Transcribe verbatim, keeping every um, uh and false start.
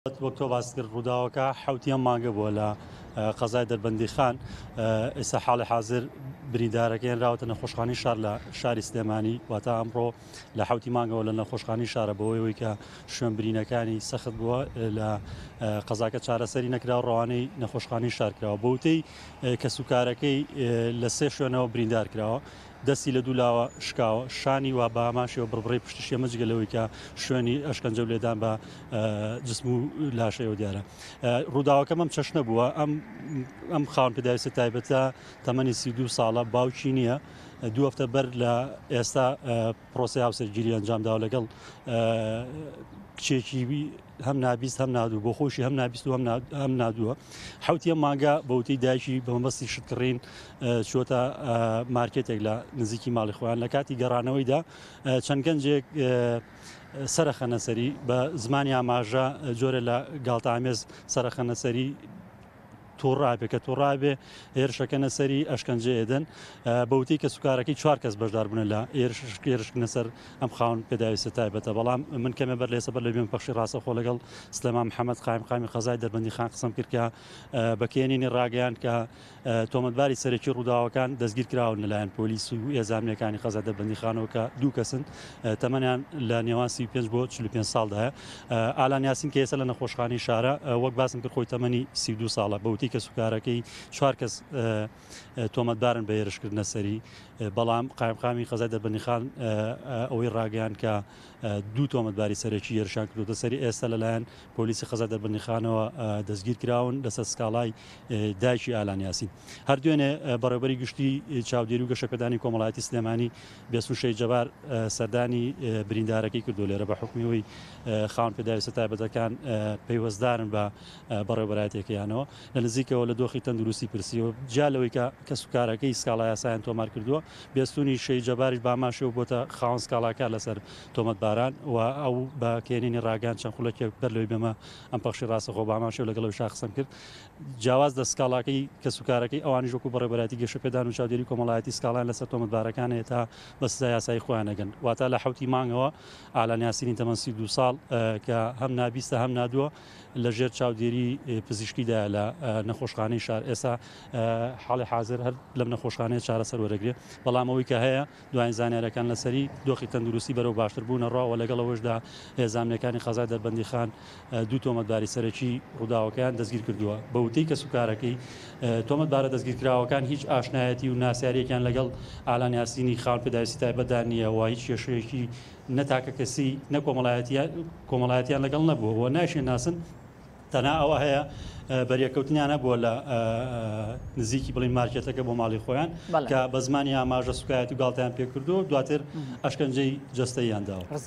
وەک تۆ باس کرد ڕووداوەکە حوتیان مانگە بووە لە قەزای دەربەندی خان ئێستا حاڵی حاضر بریندارەکەیان راوەتە نەخۆشخانەی شار لە شاری سلێمانی واتە ئەمڕۆ لە حوتی مانگەوە لە نەخۆشخانەی شارە بەوەی کە شوێن برینەکانی سەخت بووە لە قەزاکە چارەسەری نەکراوە ڕەوانەی نەخۆشخانەی شار کراوە بەوتەی کە سوکارەکەی لە سێ شوێنەوە بریندار کراوە دەستی لە دوولاوە شکاوە شانی وا بە ئاماشەوە بڕبڕی پشتشیە مەجگەلەوەی کە شوێنی ئەشکەنجە لێدان بە جسم و لاشەیەوە دیارە ڕووداوەکەم ئەم چەشنە بووە ئەم ئەم خاوەن پێداویستە تایبەتە تەمەنی سی دوو ساڵە باوکی نییە دوو هەفتە بەر لە ئێستا پرۆسی هاوسەرگیری ئەنجامداوە لەگەڵ کچێکی هەم نابیست هەم نادوو بۆ خۆشی هەم نابیست و هەم نادووە حوتیە مانگە بەوتەی دایکی بە مەبەستی شتکڕین چۆتە مارکێتێک لە نزیکی ماڵی خۆیان لە کاتی گەڕانەوەیدا چەند گەنجێک سەرخەنەسەری بە زمانی ئاماژە جۆرە لە گاڵتەئامێز سەرخەنەسەری تۆڕابێ کە تۆڕابێ هێرشەکەنە سەری ئەشکەنجە ئێدەن بەوتەی کە سوکارەکەی چوار کەس بەشدار بوون لە ئێرشکنە سەر ئەم خاون پێداویستە تایبەتە بەڵام من کەمە بەر لێسە بەر لە بێن پەخشی ڕاستەخۆ لەگەڵ سلێمان محەممەد قایم قامی قەزای دەربەندی خان قسەم کرد کە بەکێنینی ڕاگەیان کە تۆمەتباری سەرەکی ڕووداوەکان دەستگیر کراون لەلایەن پۆلیس و ئێزانامەکانی قەزای دەربەندی خانەوە کە دوو کەسن تەمەنیان لە نێوان سی و پێنج بۆ چل و پێنج ساڵدایە ئالان یاسین کە ئێستا لە نەخۆشخانەی شارە وەک باسم کرد خۆی تەمەنی سی و دوو ساڵە بەوتەی کە سوکارەکەی چوار کەس تۆمەتبارن بە هێرشکردنە سەری بەڵام قایمقامی قەزای دەربەندی خان ئەوەی ڕاگەیان کە دوو تۆمەتباری سەرەکی هێرشان کردوتە سەری ئێستا لەلایەن پۆلیسی قەزای دەربەندی خانەوە دەستگیر کراون لەسەر سکاڵای دایکی ئالان یاسین هەردوێنێ بەڕێوەبەری گشتی چاودێری و گەشەپێدانی کۆمەڵایەتی سلێمانی بێسوو شەیجەبار سەردانی بریندارەکەی کردو لێرە بە حکمیەوەی خاوەن پێداویستە تایبەتەکان پەیوەستدارن بە بەڕێوەبەرایەتێکیانەوە لە نزیکەوە لە دۆخی تەندروستی پرسیەوە جالەوەی کە سوکارەکەی سکاڵای یاسایان تۆمار کردووە بێستونی شەیجەباریش باماشەوە بۆتە خاوەن سکاڵاکە لەسەر تۆمەتباران و ئەو بەکێنینی ڕاگەان چەند خولەکێک بەر لەوەی بێمە ئەم پەخشی ڕاستەخۆ باماشەوە لەگەڵەوەی شاخسم کرد جیاواز دە سکاڵاکەی کە سوکارەکەی ئەوانیش وەکو بەڕێوەبەرایەتی گەشەپێدان و چاودێری کۆمەڵایەتی سکاڵان لەسەر تۆمەتبارەکانێت تا بە سزای یاسایی خۆیان ئەگەن واتە لە حوتی مانگەوە ئالان یاسینی تەمەن سی و دوو ساڵ کە هەم نابیستە هەم نادووە لەژێر چاودێری پزیشکیدا لە نەخۆشخانەی شار ئێستا حاڵی حاضر هەر لەم نەخۆشخانەیە چارەسەر وەرەگرێت بەڵام ئەوەی کە هەیە دوایین زانیاریەکان لەسەری دۆخی تەندروستی بەرەو باشتر بوونە ڕاوە لەگەڵەوەشدا هێزانامەکانی قەزای دەربەندی خان دوو تۆمەتباری سەرەکی ڕووداوەکەیان دەستگیر کردووە بەوتەی کە سوکارەکەی تۆمەتبارە دەستگیرکراوەکان هیچ ئاشنایەتی و ناسیارەکیان لەگەڵ ئالان یاسینی خاوەن پێداویستی تایبەتدار نییە و هیچ کێشەیەکی نەتاکە کەسی نە کۆمەڵایەتیان لەگەڵ نەبووە و ناشێ ناسن تەنها ئەوە هەیە بەریەکەوتنیانە بووە لە نزیکی بڵین مارکێتەکە بۆ ماڵی خۆیان کە بە زمانی ئاماژە سوکایەتی و گاڵتەیان پێ کردو دواتر ئەشکەنجەی جەستەییان داوە.